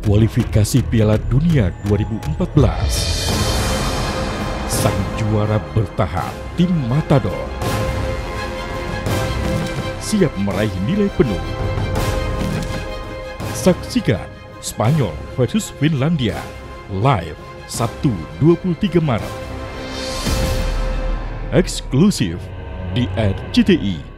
kualifikasi Piala Dunia 2014. Sang juara bertahap tim Matador siap meraih nilai penuh. Saksikan Spanyol versus Finlandia live Sabtu 23 Maret. Eksklusif di RCTI.